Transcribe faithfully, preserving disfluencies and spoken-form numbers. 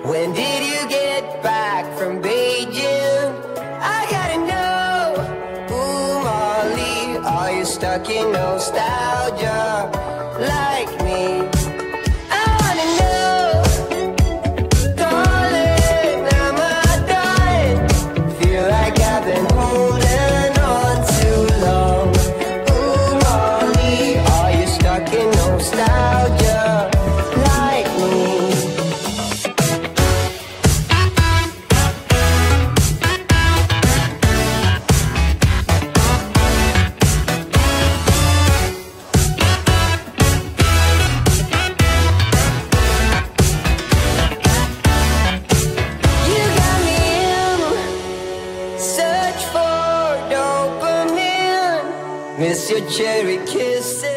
When did you get back from Beijing? I gotta know. Ooh, Molly, are you stuck in nostalgia like me? I wanna know. Darling, am I dying? Feel like I've been holding on too long. Ooh, Molly, are you stuck in nostalgia like me? Miss your cherry kisses.